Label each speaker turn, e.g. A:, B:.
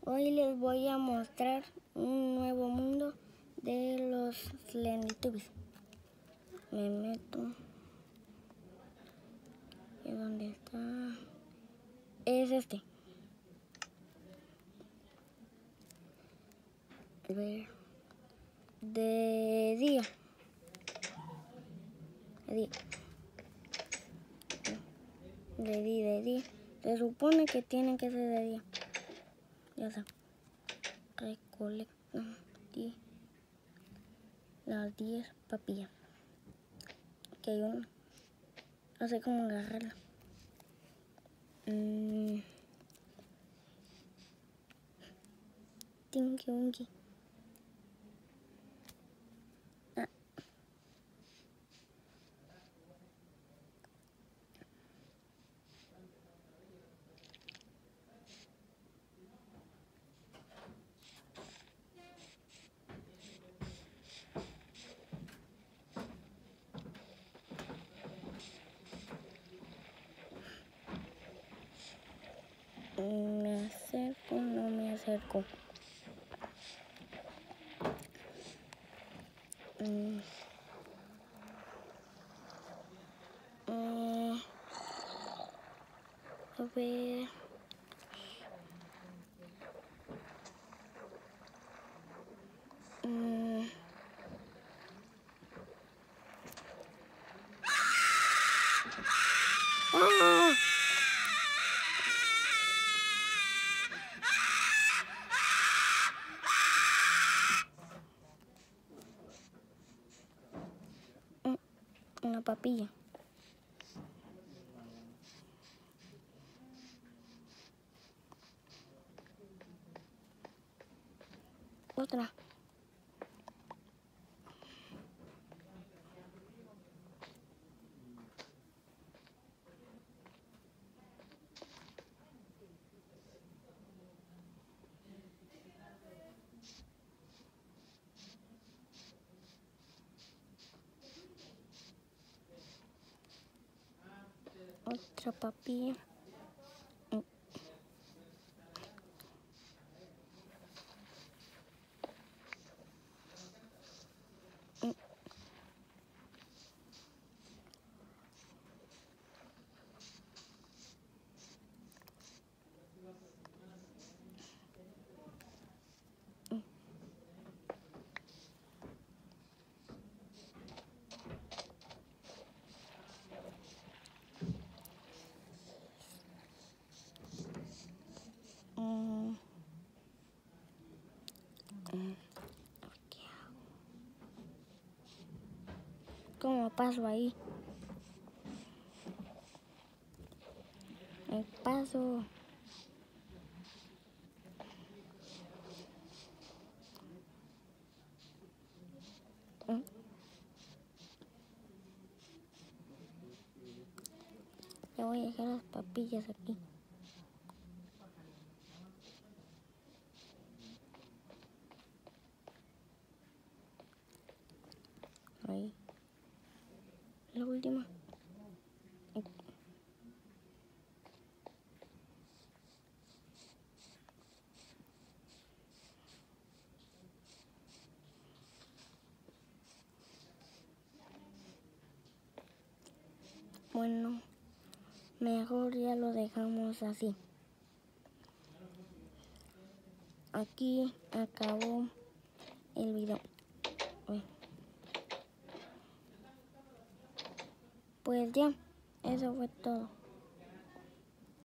A: Hoy les voy a mostrar un nuevo mundo de los Teletubbies. Me meto. ¿Y dónde está? Es este. A ver. De día. De día. Se supone que tienen que ser de día. Ya está. Recolectan las 10 papillas. Que hay una. No sé cómo agarrarla. Tinky Winky. Me acerco, no me acerco. A ver. Una papilla. Otra. Otra papilla. ¿Cómo paso ahí? Me paso. Ya voy a dejar las papillas aquí. Ahí. La última. Bueno, mejor ya lo dejamos así. Aquí acabó el video. Pues ya, eso fue todo.